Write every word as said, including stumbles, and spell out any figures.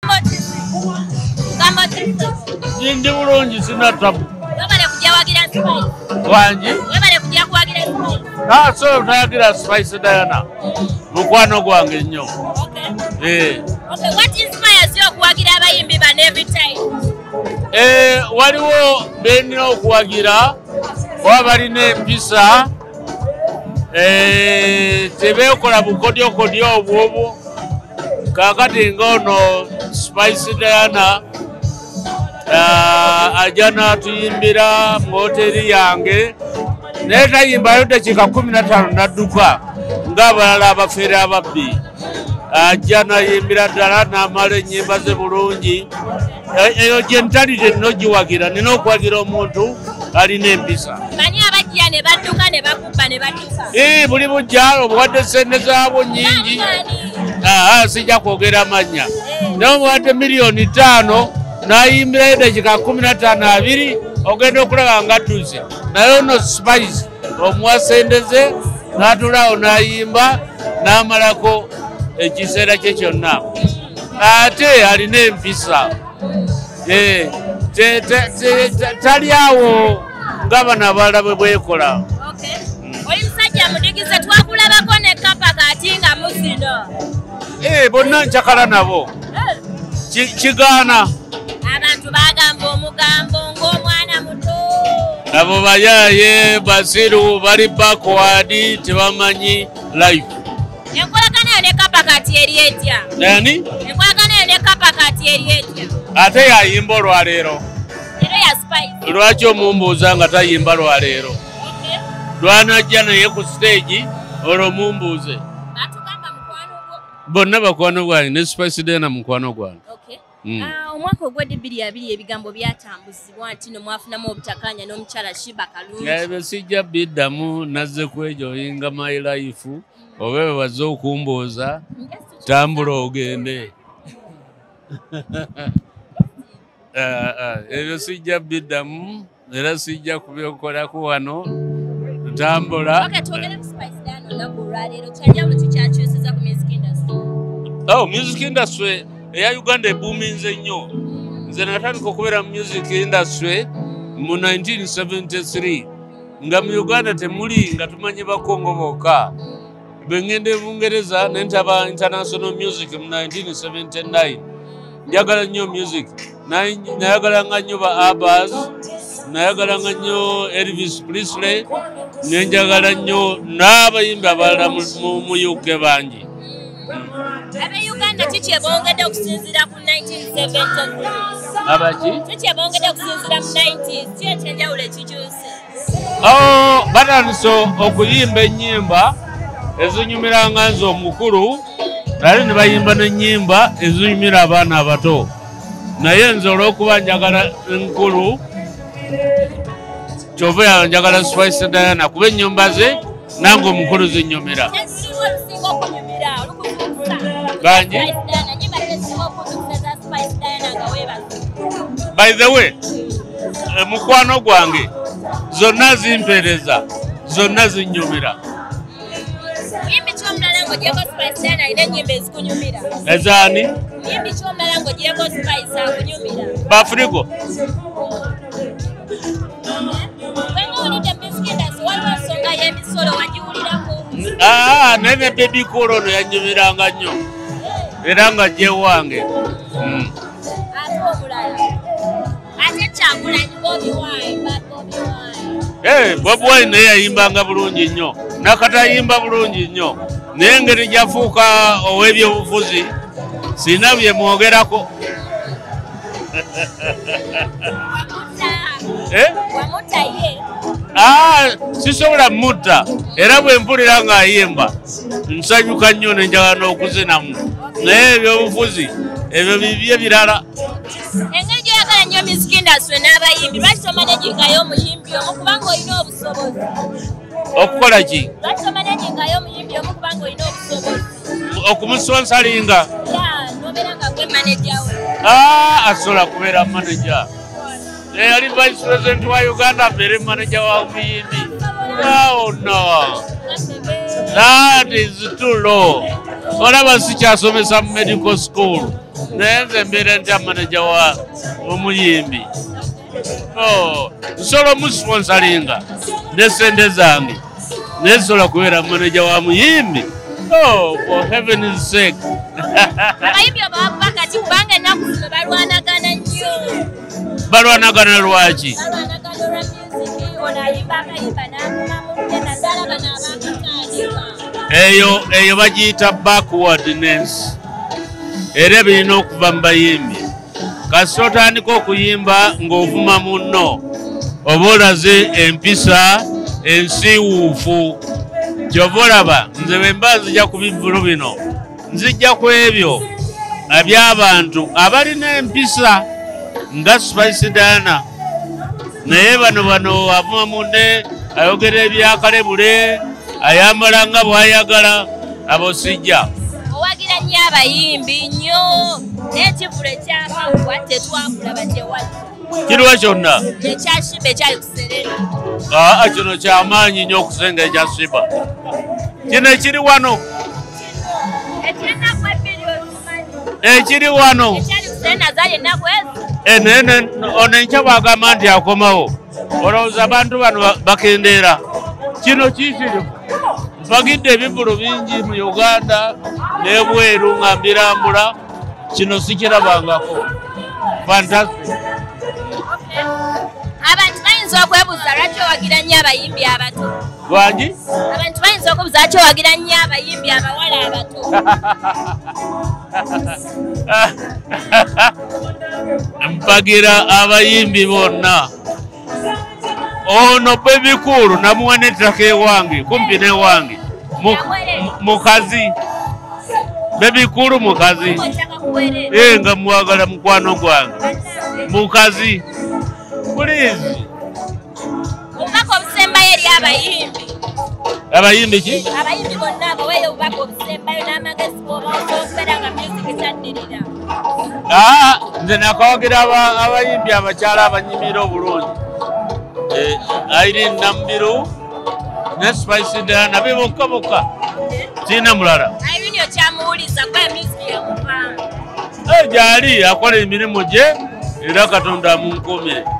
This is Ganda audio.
Ndi bulungi sina tabu. Webale kujja wagira Spice. Wangi? Webale kujja kuwagira Spice. Ah, so tayagira Spice Diana. Mukwano gwange nnyo. Okay. Eh. Okay, what inspires you kuwagira abayimbi bano every time? Eh, waliwo benina okuwagira kuba balina empisa eh, tebeekola bukodyokodyo obwobwo. Kakati ng'ono Spice Diana uh, ajja n'atuyimbira mu hoteri yange naye tayimbayo dakiika kumi na ttaano n'adduka ng'abalala abafeere ababbi. Ajja nayimbira ddala n'amala ennyimba ze bulungi. Eyo gye ntali tenina ogiwagira, nina okuwagira omuntu alina empisa. Bani abajja ne badduka ne bakubba ne badduka? Eh, buli bujja obuwadde sente zaabwo nnyingi. Ah, sijja kwogera amannya. Naye omuwadde miliyoni ttaano n'ayimbirayo dakiika kumi na ttaano abiri ogenda okulaba nga adduze. Naye ono Spice omuwa sente ze n'atulaawo n'ayimba n'amalako ekiseera kye kyonna. Ate alina empisa. Eh, tali awo nga bano abalala bwe bwekola. Okay. Oli musajja mudigize twakulabako ne kapa kati nga musino. Eh, bonna nkyakala nabo. Kigaana. Abantu bagamba omugambo ng'omwana muto. Abo bayaaye basiru bali backward tebamanyi life. Enkolagana yo ne kapa kati eri etya? Nani? Enkolagana yo ne kapa kati eri etya? Ate yayimba olwaleero. Era ya Spice. Lwaki omumbuuza nga tayimba lwaleero? Okay. Lwanajja naye ku stage olwo mumbuuze. Batugamba mukwano gwo. Bonna bakwano gwange ne Spice Diana mukwano gwange. Okay. Mm. Uh, omwaka ogwedde bbiri abiri ebigambo byatambuzibwa nti no mwafunamu obutakanya n'omukyala Sheebah Kalungi. Ebyo sijja biddamu nazze kwejoyinga my life oba bwe bazze okumbuuza tambula ogende. Ebyo sijja biddamu era sijja kubyokolako wano tambula. Okay, twogere ku Spice Diana olunaku olwaleero kyanjawulo kikyakyusizza ku music industry. Oh, music industry eya Uganda eboominze nnyo. Nze natandika okubeera mu music industry mu nineteen seventy-three nga mu Uganda temuli nga tumanyi bakongo bokka. Bwe ngenda e Bungereza ne ntaba international music mu nineteen seventy-nine. Njagala nnyo music. Nayagalanga nnyo ba Abbas, nayagalanga nnyo Elvis Presley, ne njagala nnyo n'abayimbi abalala mu U K bangi. Abe Uganda kikyebongedde okusinziira ku nineteen seventy-three. Abaki? Kikyebongedde okusinziira mu nineties. Ki ekyenjawulo ekikyuse? Oh, batandise okuyimba ennyimba ezinyumiranga nze omukulu, ate ne bayimba n'ennyimba ezinyumira abaana abato. Naye nze olw'okuba njagala nkulu, kyova njagala Spice Diana kuba ennyumba ze nange omukulu zinyumira. Banji? By the way, mukwano gwange zonna zimpereza, zonna zinyumira. Yimbi kyomulala ng'ogyeko Spice Diana alina ennyimba ezikunyumira. Ezaani? Yimbi kyomulala ng'ogyeko Spice akunyumira. Bafrigo. Wenga olidde music industry waliwo ensonga y'emisolo wagiwulirako? Ah, naye ne Baby Cool ono yannyumiranga nnyo. Era nga gye wange. Ate omulala. Ate Kyagulanyi Bobi Wine, Bobi Wine. Eh, Bobi Wine naye yayimbanga bulungi nnyo. Nakatayimba bulungi nnyo. Naye engeri gyafuuka ow'ebyobufuzi sina bye mwogerako. Eh? Wamutta ye? Ah, sisobola mutta. Era bwe mpulira ng'ayimba nsanyuka nnyo ne njagala n'okuzinamu. Naye ebyobufuzi ebyo bibye birala. Engeri gy'oyagala nnyo music industry n'abayimbi lwaki tomanegingayo omuyimbi omu kubanga olina obusobozi? Okukola ki? Lwaki tomanegingayo omuyimbi omu kubanga olina obusobozi? Okumusponsalinga? Ya, n'obeera nga gwe manager we. Ah, asobola kubeera manager. Yali vice president wa Uganda abeere manager wa omuyimbi. Oh no. That is too low. Olaba sikyasomesa mu medical school. naye nze mbeera ntya manager wa omuyimbi. Oh, nsobola omusponsoringa ne sente zange naye nsobola kubeera manager wa muyimbi. Oh, for heaven's sake. Abayimbi abawakuba kati kubanga ennaku zino balwanagana nnyo. Balwanagana lwaki? Balwanagana olwa music, ono ayimba akayimba n'akumamu naddala bano abakatandika. Eyo eyo bagiyita backwardness. Era birina okuva mu bayimbi. Kasi otandika okuyimba ng'ovuma munno oba olaze empisa ensiiwuufu. Kyova olaba nze bwe mba nzija ku bivvulu bino nzijja ku ebyo eby'abantu abalina empisa nga Spice Diana. Naye bano bano avuma munne ayogera ebyakalebule ayambala nga bw'ayagala abo sijja. Owagira nnyo abayimbi nnyo n'ekivulu ekyakawuwa tetwakulaba tewali. Kiriwa kyonna? Ekya Sheebah ekyali ku Serena. Aa, kino kyamaanyi nnyo okusenga ekya Sheebah. Kino ekiri wano. Ekyennaku ebbiri okimanyi. Ekiri wano. Ekyali ku Serena zaali ennaku ezo. Nene ono enkya bwagamba nti akomawo. Olowooza abantu bano bakendeera. Kino kiikiri. Mpagidde ebivvulu bingi mu Uganda n'ebweru nga mbirambula. Kino sikirabangako. Fantastic. Abantu bayinza okwebuuza lwaki owagira nnyo abayimbi abato. Lwaki? Abantu bayinza okubuuza lwaki owagira nnyo abayimbi abawala abato. Mpagira abayimbi bonna. Ono Baby Cool namuwa n'ettaka ewange kumpi n'ewange. Mukazi. Baby Cool mukazi. Eh, nga mwagala mukwano gwange. Mukazi. Please. Obubaka obusembayo eri abayimbi. Abayimbi ki? Abayimbi bonna abaweeyo obubaka obusembayo n'amagezi bw'obaokubeera nga music kyaddirira. Ah, nze nakawagira abayimbi abakyala abanyimira obulungi. Irene Nambiru ne Spice Diana be bokka bokka. Tina mulala. Irene okyamuwuliza kuba music yamupanga. Eh, gyali akola emirimu gye era Katonda amunkomere.